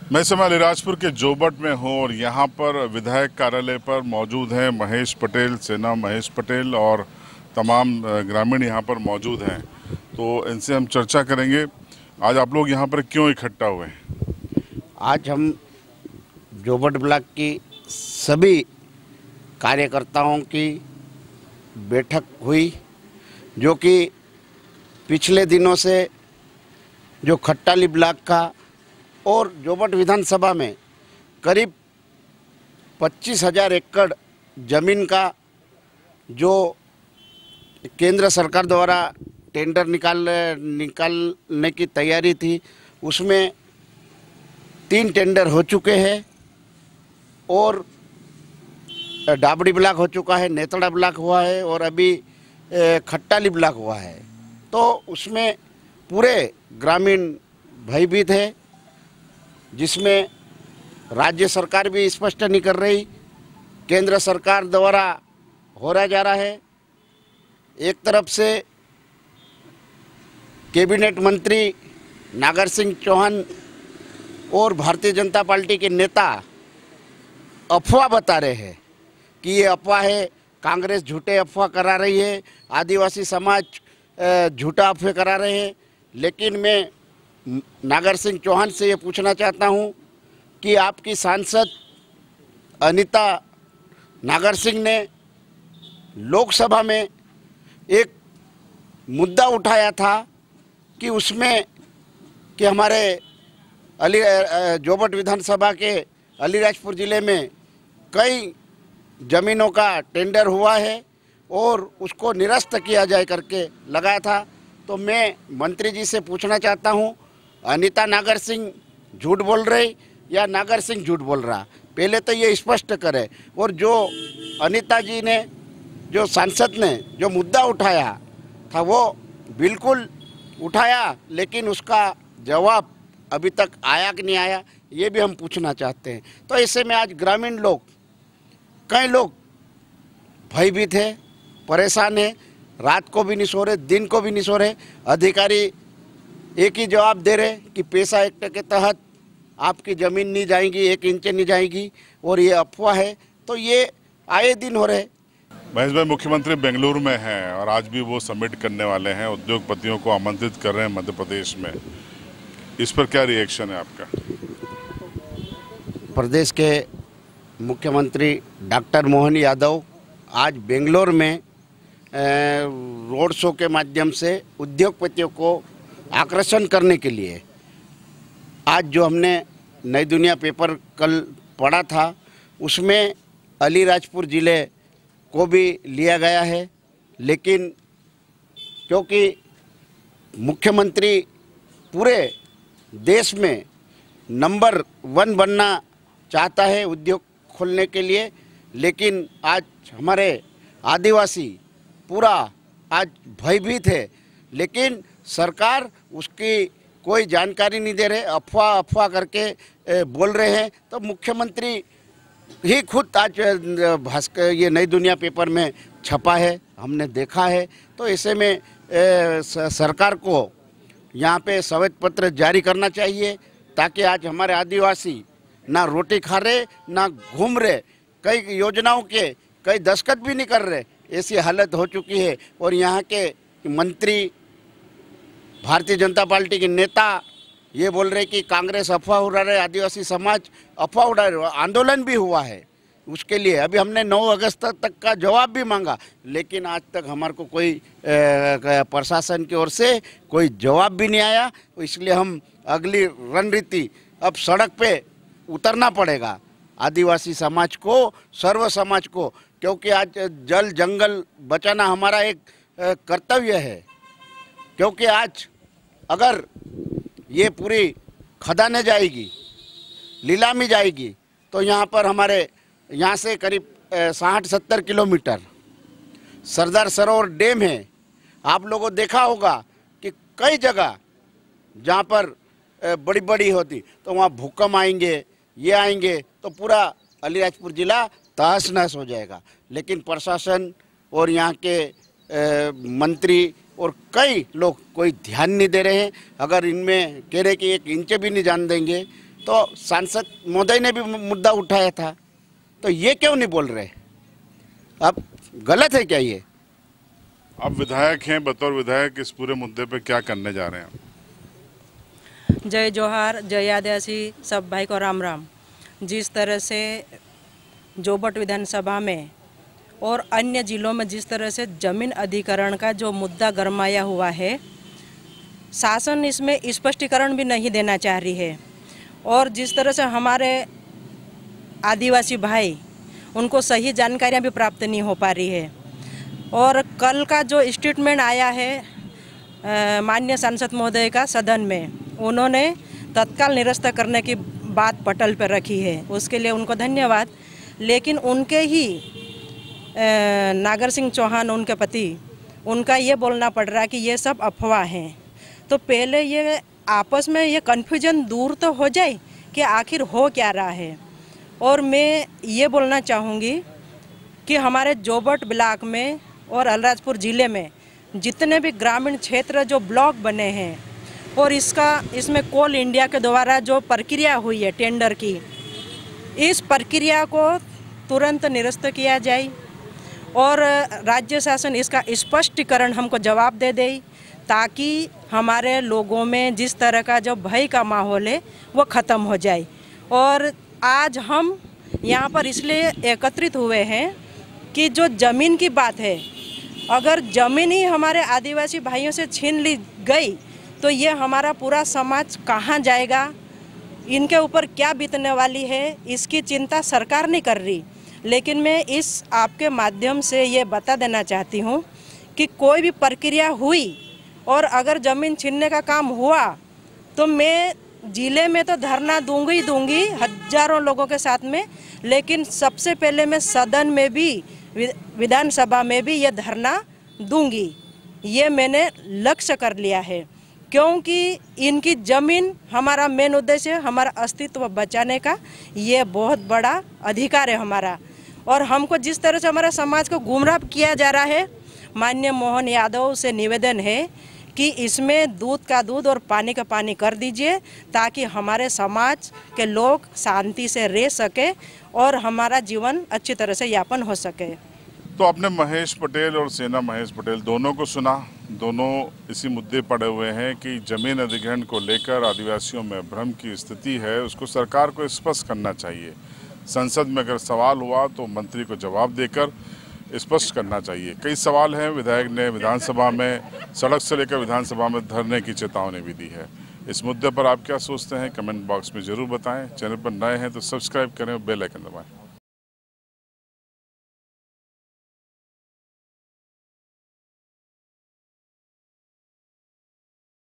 मैं इस समय अलीराजपुर के जोबट में हूँ और यहाँ पर विधायक कार्यालय पर मौजूद हैं महेश पटेल, सेना महेश पटेल और तमाम ग्रामीण यहाँ पर मौजूद हैं। तो इनसे हम चर्चा करेंगे आज आप लोग यहाँ पर क्यों इकट्ठा हुए हैं। आज हम जोबट ब्लॉक की सभी कार्यकर्ताओं की बैठक हुई, जो कि पिछले दिनों से जो खट्टाली ब्लॉक का और जोबट विधानसभा में करीब 25,000 एकड़ ज़मीन का जो केंद्र सरकार द्वारा टेंडर निकालने की तैयारी थी, उसमें 3 टेंडर हो चुके हैं और डाबड़ी ब्लॉक हो चुका है, नेतड़ा ब्लॉक हुआ है और अभी खट्टाली ब्लॉक हुआ है। तो उसमें पूरे ग्रामीण भयभीत है, जिसमें राज्य सरकार भी स्पष्ट नहीं कर रही, केंद्र सरकार द्वारा हो जा रहा है। एक तरफ से कैबिनेट मंत्री नागर सिंह चौहान और भारतीय जनता पार्टी के नेता अफवाह बता रहे हैं कि ये अफवाह है, कांग्रेस झूठे अफवाह करा रही है, आदिवासी समाज झूठा अफवाह करा रहे हैं। लेकिन मैं नागर सिंह चौहान से ये पूछना चाहता हूँ कि आपकी सांसद अनीता नागर सिंह ने लोकसभा में एक मुद्दा उठाया था कि उसमें कि हमारे जोबट विधानसभा के अलीराजपुर ज़िले में कई ज़मीनों का टेंडर हुआ है और उसको निरस्त किया जाए करके लगाया था। तो मैं मंत्री जी से पूछना चाहता हूँ, अनीता नागर सिंह झूठ बोल रही या नागर सिंह झूठ बोल रहा, पहले तो ये स्पष्ट करे। और जो अनीता जी ने, जो सांसद ने जो मुद्दा उठाया था, वो बिल्कुल उठाया, लेकिन उसका जवाब अभी तक आया कि नहीं आया, ये भी हम पूछना चाहते हैं। तो ऐसे में आज ग्रामीण लोग, कई लोग भयभीत है, परेशान है, रात को भी नहीं सो रहे, दिन को भी नहीं सो रहे। अधिकारी एक ही जवाब दे रहे कि पैसा एक्ट के तहत आपकी ज़मीन नहीं जाएगी, 1 इंच नहीं जाएगी, और ये अफवाह है। तो ये आए दिन हो रहे। महेश भाई, मुख्यमंत्री बेंगलुरु में हैं और आज भी वो समिट करने वाले हैं, उद्योगपतियों को आमंत्रित कर रहे हैं मध्य प्रदेश में। इस पर क्या रिएक्शन है आपका। प्रदेश के मुख्यमंत्री डॉक्टर मोहन यादव आज बेंगलोर में रोड शो के माध्यम से उद्योगपतियों को आकर्षण करने के लिए, आज जो हमने नई दुनिया पेपर कल पढ़ा था, उसमें अलीराजपुर ज़िले को भी लिया गया है। लेकिन क्योंकि मुख्यमंत्री पूरे देश में नंबर 1 बनना चाहता है उद्योग खोलने के लिए, लेकिन आज हमारे आदिवासी पूरा आज भयभीत है, लेकिन सरकार उसकी कोई जानकारी नहीं दे रहे, अफवाह करके बोल रहे हैं। तो मुख्यमंत्री ही खुद आज भास्कर, ये नई दुनिया पेपर में छपा है, हमने देखा है। तो ऐसे में सरकार को यहाँ पे श्वेत पत्र जारी करना चाहिए, ताकि आज हमारे आदिवासी ना रोटी खा रहे, ना घूम रहे, कई योजनाओं के कई दस्तखत भी नहीं कर रहे, ऐसी हालत हो चुकी है। और यहाँ के मंत्री, भारतीय जनता पार्टी के नेता ये बोल रहे कि कांग्रेस अफवाह उड़ा रहे, आदिवासी समाज अफवाह उड़ा रहे। आंदोलन भी हुआ है उसके लिए, अभी हमने 9 अगस्त तक का जवाब भी मांगा, लेकिन आज तक हमारे को कोई प्रशासन की ओर से कोई जवाब भी नहीं आया। इसलिए हम अगली रणनीति, अब सड़क पे उतरना पड़ेगा आदिवासी समाज को, सर्व समाज को, क्योंकि आज जल जंगल बचाना हमारा एक कर्तव्य है। क्योंकि आज अगर ये पूरी खदानें जाएगी, नीलामी जाएगी, तो यहाँ पर हमारे यहाँ से करीब 60-70 किलोमीटर सरदार सरोवर डैम है। आप लोगों देखा होगा कि कई जगह जहाँ पर बड़ी बड़ी होती, तो वहाँ भूकंप आएंगे, ये आएंगे, तो पूरा अलीराजपुर ज़िला तहस नहस हो जाएगा। लेकिन प्रशासन और यहाँ के मंत्री और कई लोग कोई ध्यान नहीं दे रहे हैं। अगर इनमें कह रहे कि 1 इंच भी नहीं जान देंगे, तो सांसद महोदय ने भी मुद्दा उठाया था, तो ये क्यों नहीं बोल रहे? अब गलत है क्या ये? आप विधायक हैं, बतौर विधायक इस पूरे मुद्दे पे क्या करने जा रहे हैं? जय जोहार, जय आदिवासी सब भाई को राम राम। जिस तरह से जोबट विधानसभा में और अन्य जिलों में जिस तरह से जमीन अधिग्रहण का जो मुद्दा गरमाया हुआ है, शासन इसमें स्पष्टीकरण भी नहीं देना चाह रही है। और जिस तरह से हमारे आदिवासी भाई, उनको सही जानकारियां भी प्राप्त नहीं हो पा रही है। और कल का जो स्टेटमेंट आया है माननीय सांसद महोदय का सदन में, उन्होंने तत्काल निरस्त करने की बात पटल पर रखी है, उसके लिए उनको धन्यवाद। लेकिन उनके ही नागर सिंह चौहान, उनके पति, उनका ये बोलना पड़ रहा है कि ये सब अफवाह हैं। तो पहले ये आपस में ये कन्फ्यूजन दूर तो हो जाए कि आखिर हो क्या रहा है। और मैं ये बोलना चाहूँगी कि हमारे जोबट ब्लॉक में और अलीराजपुर ज़िले में जितने भी ग्रामीण क्षेत्र जो ब्लॉक बने हैं, और इसमें कोल इंडिया के द्वारा जो प्रक्रिया हुई है टेंडर की, इस प्रक्रिया को तुरंत निरस्त किया जाए और राज्य शासन इसका स्पष्टीकरण हमको जवाब दे दे, ताकि हमारे लोगों में जिस तरह का जो भय का माहौल है वो ख़त्म हो जाए। और आज हम यहाँ पर इसलिए एकत्रित हुए हैं कि जो ज़मीन की बात है, अगर ज़मीन ही हमारे आदिवासी भाइयों से छीन ली गई तो ये हमारा पूरा समाज कहाँ जाएगा, इनके ऊपर क्या बीतने वाली है, इसकी चिंता सरकार नहीं कर रही। लेकिन मैं इस आपके माध्यम से ये बता देना चाहती हूँ कि कोई भी प्रक्रिया हुई और अगर ज़मीन छीनने का काम हुआ तो मैं ज़िले में तो धरना दूंगी हज़ारों लोगों के साथ में, लेकिन सबसे पहले मैं सदन में भी, विधानसभा में भी ये धरना दूंगी। ये मैंने लक्ष्य कर लिया है, क्योंकि इनकी ज़मीन हमारा मेन उद्देश्य है, हमारा अस्तित्व बचाने का। ये बहुत बड़ा अधिकार है हमारा। और हमको जिस तरह से हमारे समाज को गुमराह किया जा रहा है, माननीय मोहन यादव से निवेदन है कि इसमें दूध का दूध और पानी का पानी कर दीजिए, ताकि हमारे समाज के लोग शांति से रह सके और हमारा जीवन अच्छी तरह से यापन हो सके। तो आपने महेश पटेल और सेना महेश पटेल दोनों को सुना। दोनों इसी मुद्दे पड़े हुए हैं कि जमीन अधिग्रहण को लेकर आदिवासियों में भ्रम की स्थिति है, उसको सरकार को स्पष्ट करना चाहिए। संसद में अगर सवाल हुआ तो मंत्री को जवाब देकर स्पष्ट करना चाहिए। कई सवाल हैं, विधायक ने विधानसभा में, सड़क से लेकर विधानसभा में धरने की चेतावनी भी दी है। इस मुद्दे पर आप क्या सोचते हैं, कमेंट बॉक्स में ज़रूर बताएं। चैनल पर नए हैं तो सब्सक्राइब करें और बेल आइकन दबाएं।